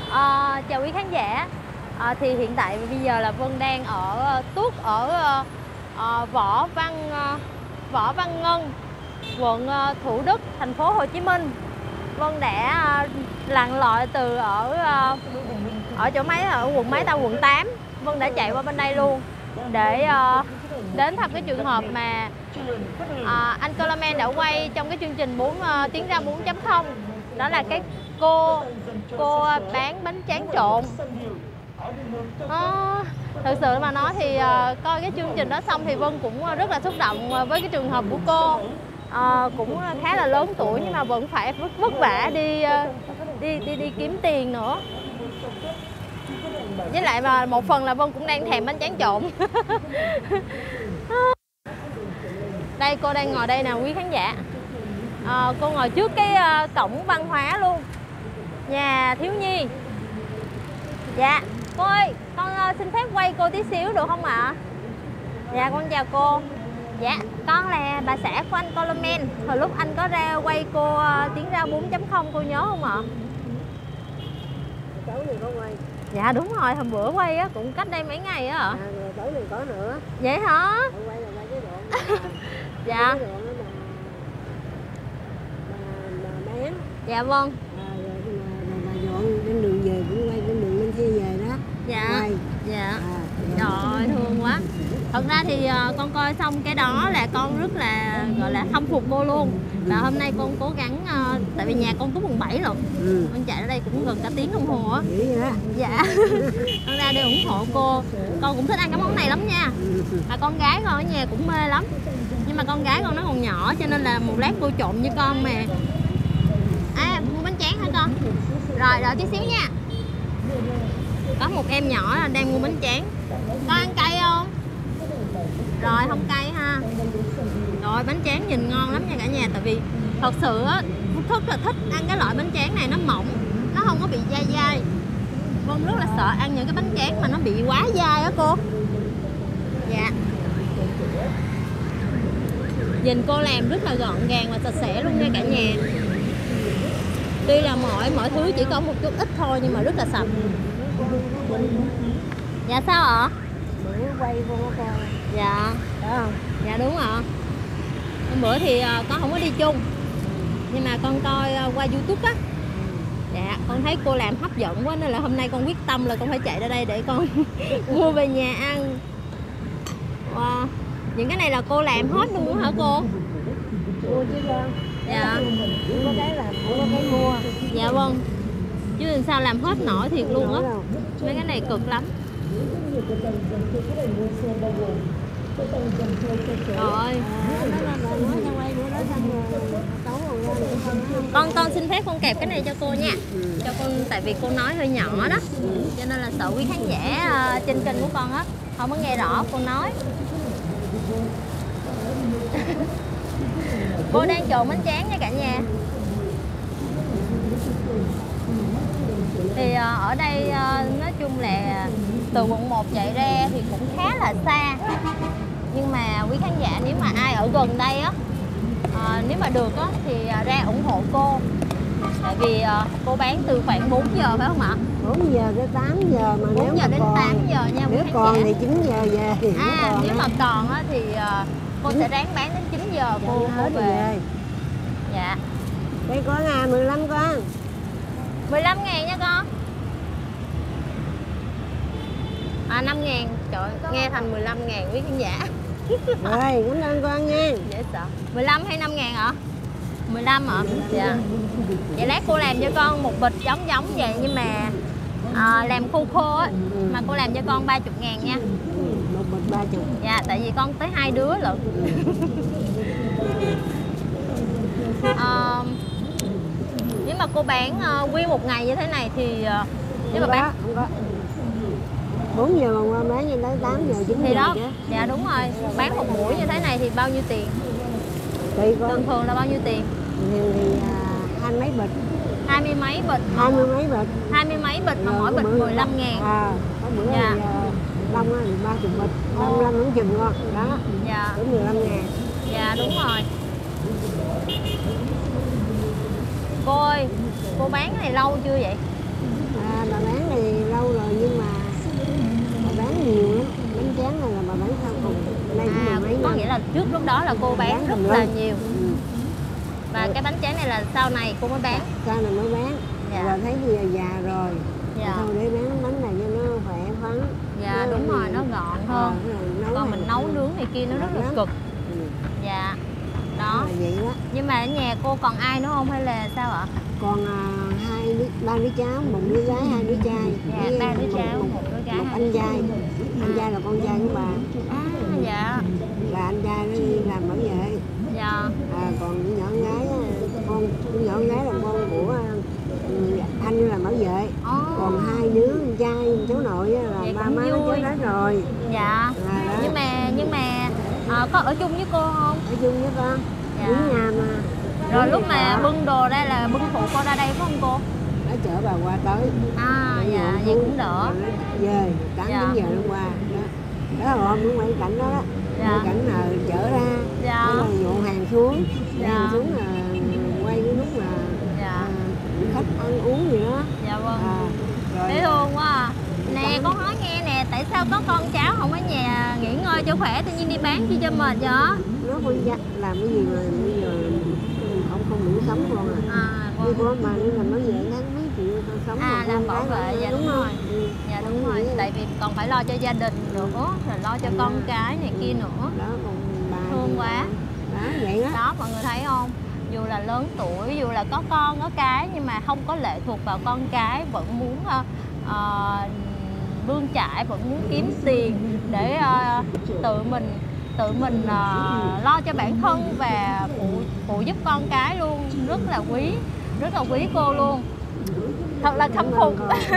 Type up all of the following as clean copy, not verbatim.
Chào quý khán giả. Thì hiện tại bây giờ là Vân đang ở Tuốt ở Võ Văn Ngân, quận Thủ Đức, thành phố Hồ Chí Minh. Vân đã lặn lội từ ở chỗ mấy, ở quận mấy ta, quận 8. Vân đã chạy qua bên đây luôn để đến thăm cái trường hợp mà anh Coleman đã quay trong cái chương trình Tiến ra 4.0. Đó là cái cô bán bánh tráng trộn. Thực sự mà nói thì coi cái chương trình đó xong thì Vân cũng rất là xúc động với cái trường hợp của cô. Cũng khá là lớn tuổi nhưng mà vẫn phải vất vả đi kiếm tiền nữa. Với lại mà một phần là Vân cũng đang thèm bánh tráng trộn. Đây, cô đang ngồi đây nè quý khán giả. Cô ngồi trước cái cổng văn hóa luôn, nhà thiếu nhi. Dạ, cô ơi, con xin phép quay cô tí xíu được không ạ? Dạ, con chào cô. Dạ, con là bà xã của anh Coleman. Hồi lúc anh có ra quay cô Tiến ra 4.0, cô nhớ không ạ? Tối này có quay. Dạ đúng rồi, hôm bữa quay á, cũng cách đây mấy ngày á ạ. Rồi tối này có nữa. Vậy hả? Quay là quay cái đoạn dạ. Cái đoạn đó bà bán. Dạ vâng. Rồi bà dọn trên đường về cũng quay trên đường lên xe về đó. Dạ. Quay. Dạ. Trời ơi, thương quá. Thật ra thì con coi xong cái đó là con rất là gọi là khâm phục cô luôn. Và hôm nay con cố gắng, tại vì nhà con Tuốt quận 7 rồi. Con chạy ở đây cũng gần cả tiếng đồng hồ á. Dạ. Con ra đây ủng hộ cô. Con cũng thích ăn cái món này lắm nha. Mà con gái con ở nhà cũng mê lắm. Nhưng mà con gái con nó còn nhỏ cho nên là một lát cô trộn như con mà. Mua bánh tráng hả con? Rồi, đợi tí xíu nha. Có một em nhỏ đang mua bánh tráng. Con ăn cay không? Rồi, không cay ha. Rồi, bánh tráng nhìn ngon lắm nha cả nhà. Tại vì thật sự á, rất là thích ăn cái loại bánh tráng này, nó mỏng, nó không có bị dai dai. Vân rất là sợ ăn những cái bánh tráng mà nó bị quá dai á cô. Dạ. Nhìn cô làm rất là gọn gàng và sạch sẽ luôn nha cả nhà. Tuy là mọi thứ chỉ có một chút ít thôi nhưng mà rất là sạch. Dạ sao ạ? Bữa quay vô coi. Dạ. Đó không? Dạ đúng ạ. Hôm bữa thì con không có đi chung, nhưng mà con coi qua YouTube á. Dạ, con thấy cô làm hấp dẫn quá nên là hôm nay con quyết tâm là con phải chạy ra đây để con mua về nhà ăn. Wow. Những cái này là cô làm hết luôn hả cô? Mua chứ con. Dạ. Không có cái làm, không có cái mua. Dạ vâng. Chứ làm sao làm hết nổi thiệt luôn á. Mấy cái này cực lắm. Rồi. Con xin phép con kẹp cái này cho cô nha. Cho con, tại vì cô nói hơi nhỏ đó. Cho nên là sợ quý khán giả trên kênh của con á không có nghe rõ cô nói. Cô đang trộn bánh tráng nha cả nhà. Thì ở đây nói chung là từ quận 1 chạy ra thì cũng khá là xa. Nhưng mà quý khán giả nếu mà ai ở gần đây á, nếu mà được á thì ra ủng hộ cô. Tại vì cô bán từ khoảng 4 giờ phải không ạ? 4 giờ tới 8 giờ mà 4 giờ đến 8 giờ nha quý nếu khán còn giả. thì 9 giờ về thì nếu mà còn á thì cô sẽ ráng bán đến 9 giờ cô về. Dạ. Đây có 15 con. 15.000 nha con. 5.000. Trời ơi, nghe thành 15.000 quý khán giả. Rồi, cảm ơn con nha. Dễ sợ. 15 hay 5.000 hả? 15 hả? Dạ. Vậy lát cô làm cho con một bịch giống vậy nhưng mà làm khô á. Mà cô làm cho con 30.000 nha. Một bịch 30. Dạ, tại vì con tới 2 đứa lận. Nếu mà cô bán nguyên một ngày như thế này thì nếu mà bán không có. 4 giờ mà qua bán như tới 8 giờ 9 thì giờ đó. chứ. Dạ đúng rồi. Bán một buổi như thế này thì bao nhiêu tiền? Tùy con. Thường thường là bao nhiêu tiền? Thì 20 mấy bịch. 20 mấy bịch. 20 mấy bịch. 20 mấy bịch mà mỗi bịch 15.000. Có bữa dạ. thì đông á thì 30 bịch. 35 cũng chừng con. Đó. Dạ. Cũng 15.000. Dạ đúng rồi. Cô ơi, cô bán cái này lâu chưa vậy? Lần rồi nhưng mà bán nhiều lắm. Bánh tráng này là bà bán sau cùng. Đây cũng mười mấy có năm. nghĩa là trước lúc đó là cô bán rất là nhiều. Và Rồi. cái bánh tráng này là sau này cô mới bán. Sau này mới bán. Dạ. Rồi thấy bây giờ già rồi. Dạ. Thôi để bán bánh này cho nó khỏe khoắn. Dạ đúng rồi, nó gọn hơn. Còn mình nấu nướng này kia nó rất là cực. Dạ. Đó. Vậy đó. Nhưng mà ở nhà cô còn ai nữa không hay là sao ạ? Còn ba đứa cháu, một đứa gái, hai đứa trai. Dạ, ba đứa cháu, một đứa gái, một hai anh đứa trai. Anh trai là con trai của bà. Dạ. Là anh trai nó đi làm bảo vệ. Dạ. Còn nhỏ con gái con nhỏ con gái là con của anh làm bảo vệ. Còn hai đứa anh trai cháu nội là vậy ba má nó chết hết rồi. Dạ. Nhưng mà có ở chung với cô không? Ở chung với con. Dạ. Đứng nhà mà. Rồi lúc mà bưng đồ ra là bưng phụ cô ra đây phải không cô? Nó chở bà qua tới. Dạ, vậy cũng đỡ. Về 8 Dạ. 9 giờ nó qua. Đó là hôm ngoại cảnh đó đó. Dạ. Ngoại cảnh là chở ra. Dạ. Rồi nhộn hàng xuống. Dạ. Hàng xuống là quay cái lúc mà Dạ. khách ăn uống gì đó. Dạ vâng. Rồi Dễ thương quá à. Nè con nói nghe nè, tại sao có con cháu không ở nhà nghỉ ngơi cho khỏe, tự nhiên đi bán chi cho mệt vậy? nó con dắt làm cái gì mà bây giờ không đủ sống con như Vâng. có mà nó làm nói về tháng mấy triệu con sống mà làm con bảo cái vệ, mà, dạ đúng rồi. Dạ đúng rồi, tại vì còn phải lo cho gia đình nữa, rồi lo cho con cái này kia nữa. đó còn bà Thương quá. đó vậy đó. Đó mọi người thấy không? Dù là lớn tuổi, dù là có con có cái nhưng mà không có lệ thuộc vào con cái, vẫn muốn bươn chải, vẫn muốn kiếm tiền để tự mình lo cho bản thân và phụ giúp con cái luôn. Rất là quý cô luôn, thật là khâm phục.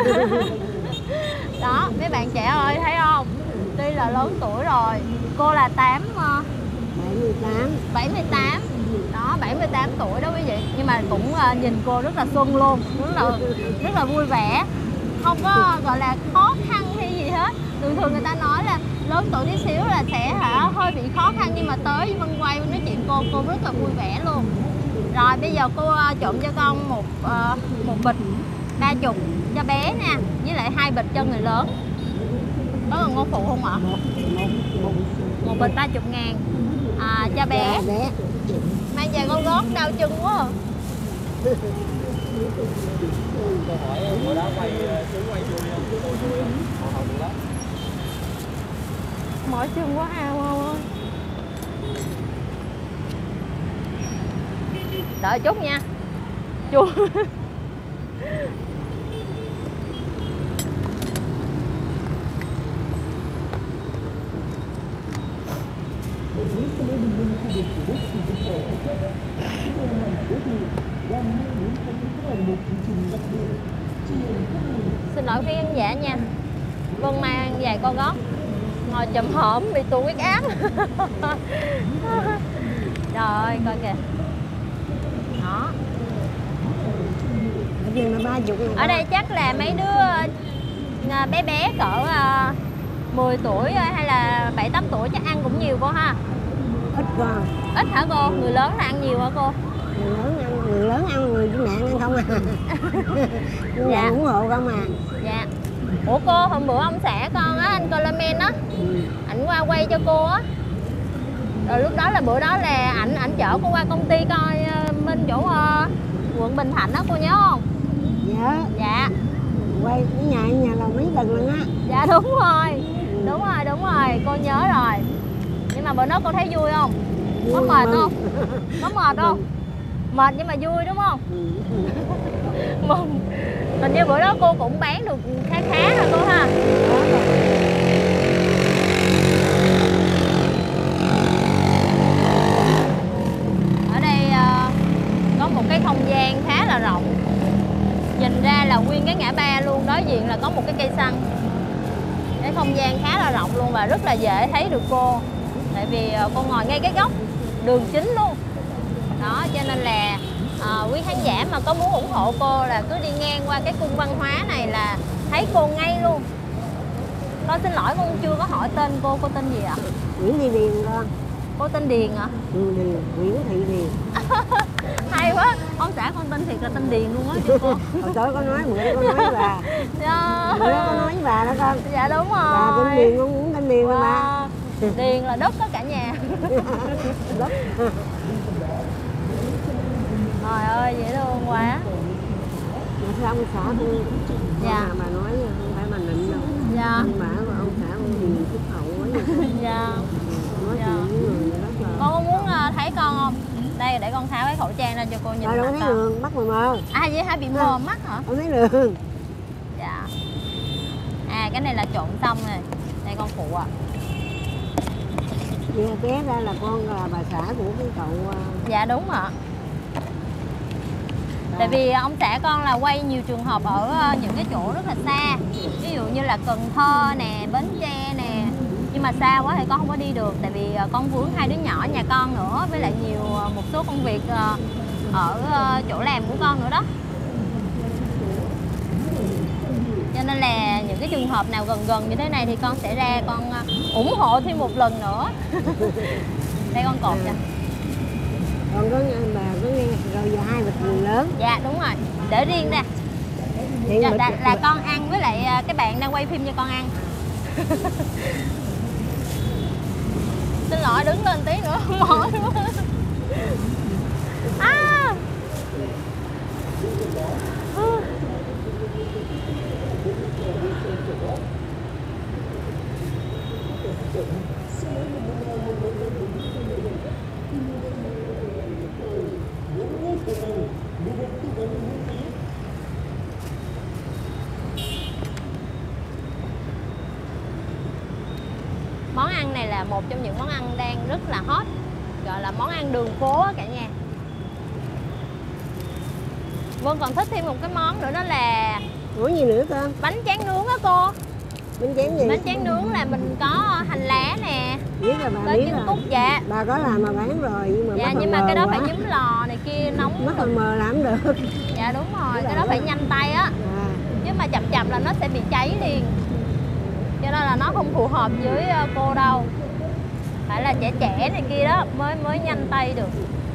Đó mấy bạn trẻ ơi, thấy không, tuy là lớn tuổi rồi, cô là 78 đó, 78 tuổi đó quý vị, nhưng mà cũng nhìn cô rất là xuân luôn, rất là vui vẻ, không có gọi là khó khăn hay gì hết. Thường người ta nói là lớn tuổi tí xíu là sẽ hơi bị khó khăn, nhưng mà tới với Vân Quay nói chuyện cô rất là vui vẻ luôn. Rồi bây giờ cô trộn cho con một bịch 30 cho bé nha, với lại 2 bịch cho người lớn. Có cần ngon phụ không ạ? Một bịch 30.000 cho bé. Mang về con gót đau chân quá à. Câu hỏi bữa đó chú quay vui không? Mỏi chân quá ơi. Đợi chút nha chú. Xin lỗi quý khán giả nha, Vân mang giày co gót ngồi chùm hổm bị tụt huyết áp. Trời ơi coi kìa. Đó. Ở đây chắc là mấy đứa bé cỡ 10 tuổi hay là 7-8 tuổi chắc ăn cũng nhiều cô ha. Ít con. Ít hả cô? Người lớn là ăn nhiều hả cô? Người lớn ăn, người mẹ ăn không à. Dạ. Ủng hộ không à. Dạ. Ủa cô, hôm bữa ông xã con á, anh Coleman á, ảnh qua quay cho cô á. Rồi lúc đó là bữa đó là ảnh chở cô qua công ty coi bên chỗ quận Bình Thạnh đó, cô nhớ không? Dạ. Dạ. Quay cái nhà là mấy lần lần á. Dạ đúng rồi. Đúng rồi, cô nhớ rồi. Nhưng mà bữa đó cô thấy vui không? Có mệt không? Có mệt không? Mệt nhưng mà vui đúng không? Mừng. Hình như bữa đó cô cũng bán được khá rồi cô ha. Ở đây có một cái không gian khá là rộng. Nhìn ra là nguyên cái ngã ba luôn, đối diện là có một cái cây xăng. Cái không gian khá là rộng luôn và rất là dễ thấy được cô. Tại vì cô ngồi ngay cái góc đường chính luôn. Đó, cho nên là quý khán giả mà có muốn ủng hộ cô là cứ đi ngang qua cái cung văn hóa này là thấy cô ngay luôn. Con xin lỗi con chưa có hỏi tên cô tên gì ạ? Nguyễn Thị Điền con. Cô tên Điền ạ? Nguyễn Thị Điền. Hay quá, ông xã con tên thiệt là tên Điền luôn á chú cô. Hồi tối có nói, bữa đó có nói với bà. Dạ. Bữa đó có nói với bà đó con. Dạ đúng rồi. Bà tên Điền con muốn tên Điền wow. Bà. Điền là đất đó cả nhà. Đất. Trời ơi dễ thương quá. Mà sao ông xã tôi dạ. Bà nói không phải bà nịnh đâu. Dạ. Nhưng mà ông xã ông Điền phúc hậu quá vậy. Dạ. Nói dạ. chuyện với người rất là... Con có muốn thấy con không? Đây để con tháo cái khẩu trang ra cho cô nhìn. Đâu thấy đường, mắt mờ mờ. À vậy hả, bị mờ mắt hả? Không thấy đường. Dạ. À cái này là trộn xong rồi. Đây con phụ ạ. Vậy té ra là con là bà xã của cái cậu. Dạ đúng ạ. Tại vì ông xã con là quay nhiều trường hợp ở những cái chỗ rất là xa. Ví dụ như là Cần Thơ nè, Bến Tre nè. Nhưng mà xa quá thì con không có đi được. Tại vì con vướng hai đứa nhỏ nhà con nữa. Với lại nhiều một số công việc ở chỗ làm của con nữa đó. Cho nên là những cái trường hợp nào gần gần như thế này thì con sẽ ra con ủng hộ thêm một lần nữa. Đây con cột cho. Còn có bà có nghe rồi giờ 2 bịch người lớn. Dạ đúng rồi, để riêng ra. Dạ, là con ăn với lại cái bạn đang quay phim cho con ăn. Xin lỗi đứng lên tí nữa mỏi quá. À. Món ăn này là một trong những món ăn đang rất là hot, gọi là món ăn đường phố á cả nhà. Vân còn thích thêm một cái món nữa đó là món gì nữa cơ? Bánh tráng nướng á cô. Bánh tráng gì? Bánh tráng nướng là mình có hành lá nè, biết là bà biết rồi. Cúc, dạ. Bà có làm mà bán rồi nhưng mà dạ, nhưng mà cái đó quá. Phải nhúm lò này kia nóng. Mất mờ làm được. Dạ đúng rồi, cái đó phải nhanh tay á. Chứ mà chậm chậm là nó sẽ bị cháy liền. Cho nên là nó không phù hợp với cô đâu. Phải là trẻ trẻ này kia đó mới nhanh tay được.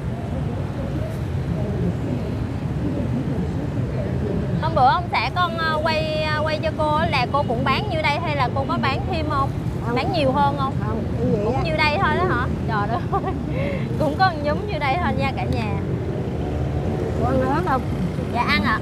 Hôm bữa ông xã con quay cho cô là cô cũng bán như đây hay là cô có bán thêm không? Bán nhiều hơn không? Không, cũng như đây thôi đó hả? Trời đất ơi. Cũng có nhúm như đây thôi nha cả nhà. Cô ăn ớt không? Dạ ăn ạ.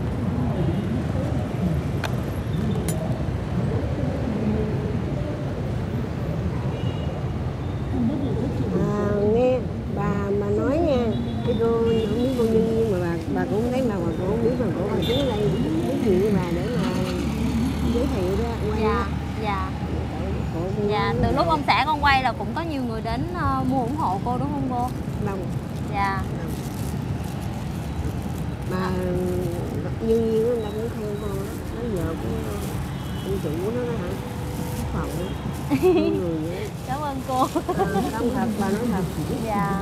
Nghe bà mà nói nha, cái cô không biết con nhân viên mà bà cũng không thấy mà cô không biết mà cô hồi trước đây nói chuyện với bà để mà giới thiệu đó. Dạ, dạ. Dạ, từ lúc ông xã con quay là cũng có nhiều người đến mua ủng hộ cô đúng không cô? Đông. Dạ. Mà nhân viên nó cũng khen cô đó, nói giờ cũng chủ nó đó hả? Phòng đó. Cảm ơn cô. Không thật, bà nói thật. Dạ.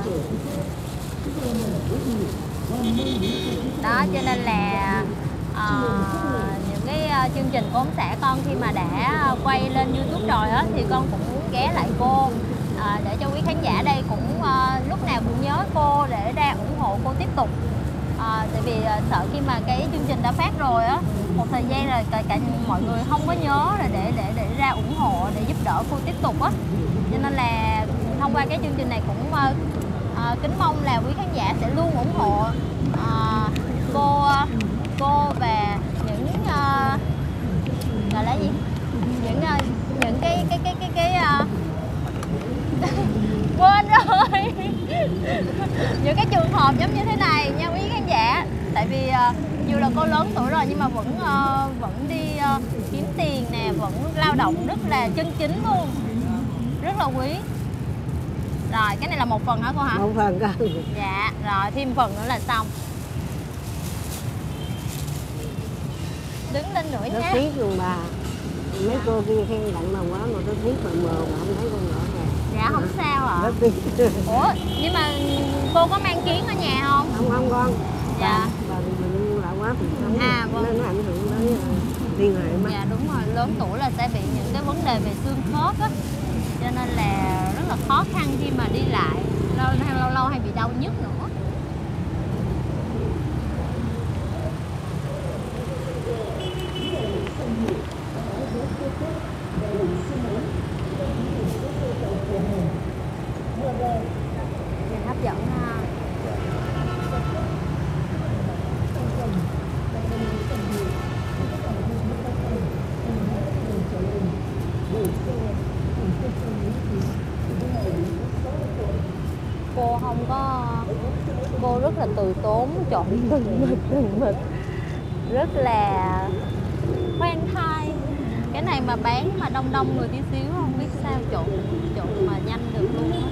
Đó cho nên là những cái chương trình của ông xã con khi mà đã quay lên YouTube rồi á thì con cũng muốn ghé lại cô để cho quý khán giả đây cũng lúc nào cũng nhớ cô để ra ủng hộ cô tiếp tục. Tại vì sợ khi mà cái chương trình đã phát rồi á, một thời gian rồi cả mọi người không có nhớ rồi để ra ủng hộ để giúp đỡ cô tiếp tục á. Cho nên là thông qua cái chương trình này cũng kính mong là quý khán giả sẽ luôn ủng hộ cô và những gọi là gì, những cái quên rồi. Những cái trường hợp giống như thế này nha quý khán giả. Tại vì dù là cô lớn tuổi rồi nhưng mà vẫn đi kiếm tiền nè, vẫn lao động rất là chân chính luôn, rất là quý. Rồi cái này là một phần hả cô hả? Một phần cơ. Dạ rồi thêm phần nữa là xong. Đứng lên nữa Rất nha. tiếc luôn bà. Mấy cô kia khen đặng lòng quá mà tôi tiếc phần mờ mà không thấy con nhỏ này. Dạ không sao ạ. Rất tiếc. Ủa nhưng mà cô có mang kiến ở nhà không? Không con. Dạ. Bà mình lão quá thì không. Vâng. Nên nó ảnh hưởng tới liên hệ mắt. Dạ đúng rồi, lớn tuổi là sẽ bị những cái vấn đề về xương khớp á. Cho nên là rất là khó khăn khi mà đi lại, lâu hay bị đau nhức nữa. rất là từ tốn, chọn từng mực rất là quen thai. Cái này mà bán mà đông đông người tí xíu không biết sao trộn mà nhanh được luôn á.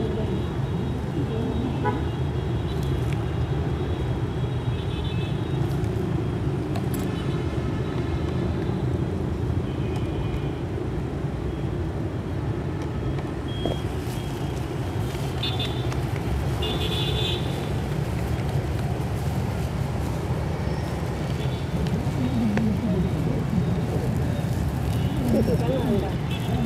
Cảm ơn rồi.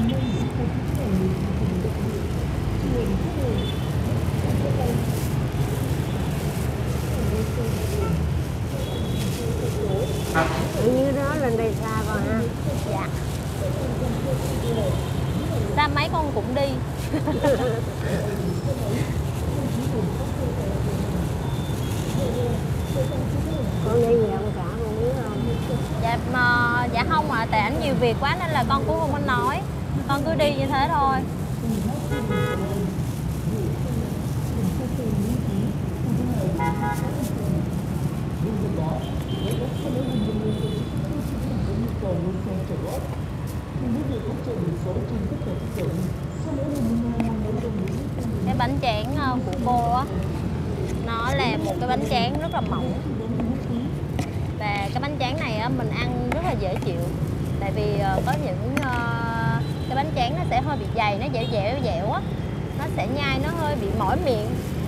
Như đó lên đây xa con ha. Dạ. Xa mấy con cũng đi. Con đi nhiều cả con biết không? Dạ không ạ, tại ảnh nhiều việc quá nên là con cũng không có nói. Con cứ đi như thế thôi. Cái bánh tráng của cô á, nó là một cái bánh tráng rất là mỏng. Và cái bánh tráng này á, mình ăn rất là dễ chịu. Tại vì có những cái bánh tráng nó sẽ hơi bị dày, nó dẻo á. Nó sẽ nhai, nó hơi bị mỏi miệng.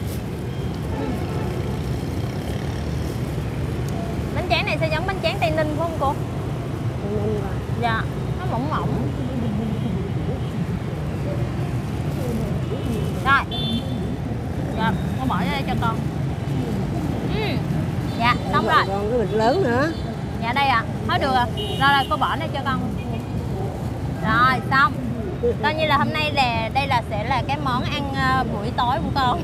Bánh tráng này sẽ giống bánh tráng Tây Ninh phải không cô? Tây Ninh rồi. Dạ, nó mỏng mỏng. Rồi. Dạ, con bỏ đây cho con. Dạ, xong rồi. Còn cái bịch lớn nữa. Dạ đây ạ. Thôi được rồi. Rồi cô bỏ đây cho con. Rồi, xong. Coi như là hôm nay là đây sẽ là cái món ăn buổi tối của con.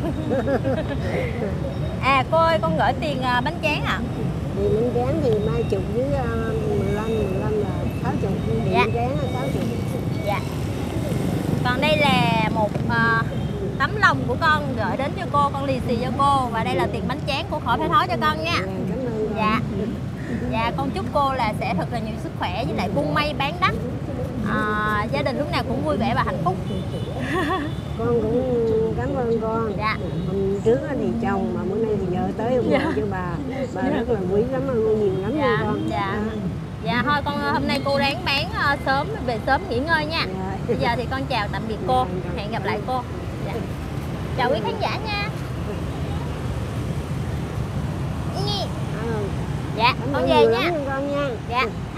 À cô ơi, con gửi tiền bánh tráng ạ. Thì bánh tráng thì 30 với 15 là 60. Thì Dạ. bánh tráng là 60. Dạ. Còn đây là một tấm lòng của con gửi đến cho cô, con lì xì cho cô. Và đây là tiền bánh tráng, cô khỏi phải thói cho con nha. Cảm ơn con. Dạ. Dạ, con chúc cô là sẽ thật là nhiều sức khỏe với lại buôn may bán đắt. Gia đình lúc nào cũng vui vẻ và hạnh phúc. Con cũng cảm ơn con. Dạ. Hôm trước thì chồng mà bữa nay thì vợ tới ủng hộ cho bà rất là quý lắm, ơn nhiều lắm Dạ. nha con. Dạ. Dạ thôi con hôm nay cô ráng bán sớm, về sớm nghỉ ngơi nha. Dạ. Bây giờ thì con chào tạm biệt cô, hẹn gặp lại cô. Dạ. Chào quý khán giả nha. Dạ, Cảm con ơn về nhiều nha. lắm con nha. Dạ.